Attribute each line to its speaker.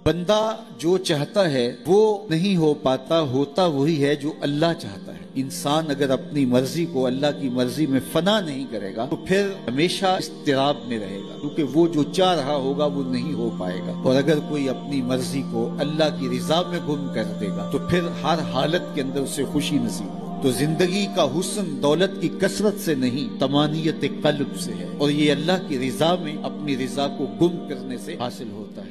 Speaker 1: बंदा जो चाहता है वो नहीं हो पाता, होता वही है जो अल्लाह चाहता है। इंसान अगर अपनी मर्जी को अल्लाह की मर्जी में फना नहीं करेगा तो फिर हमेशा इस्तिराब में रहेगा, क्योंकि वो जो चाह रहा होगा वो नहीं हो पाएगा। और अगर कोई अपनी मर्जी को अल्लाह की रिजा में गुम कर देगा तो फिर हर हालत के अंदर उसे खुशी नसीब हो। तो जिंदगी का हुस्न दौलत की कसरत से नहीं, तमानियत कल्ब से है, और ये अल्लाह की रिजा में अपनी रिजा को गुम करने से हासिल होता है।